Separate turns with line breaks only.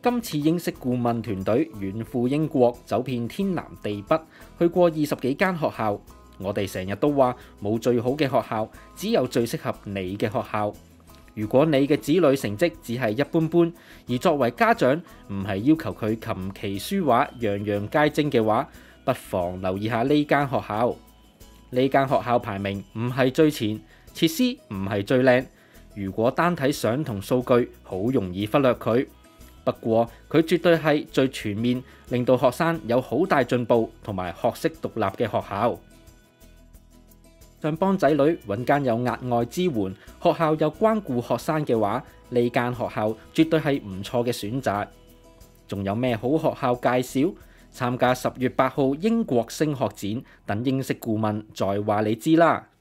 今次英式顧問團隊遠赴英國，走遍天南地北，去過20幾間學校。我哋成日都話冇最好嘅學校，只有最適合你嘅學校。如果你嘅子女成績只係一般般，而作為家長唔係要求佢琴棋書畫樣樣皆精嘅話，不妨留意下呢間學校。呢間學校排名唔係最前，設施唔係最靚。如果單睇相同數據，好容易忽略佢。不過佢絕對係最全面，令到學生有好大進步同埋學識獨立嘅學校。想幫仔女揾間有額外支援、學校又關顧學生嘅話，呢間學校絕對係唔錯嘅選擇。仲有咩好學校介紹？參加10月8號英國升學展，等英式顧問再話你知啦。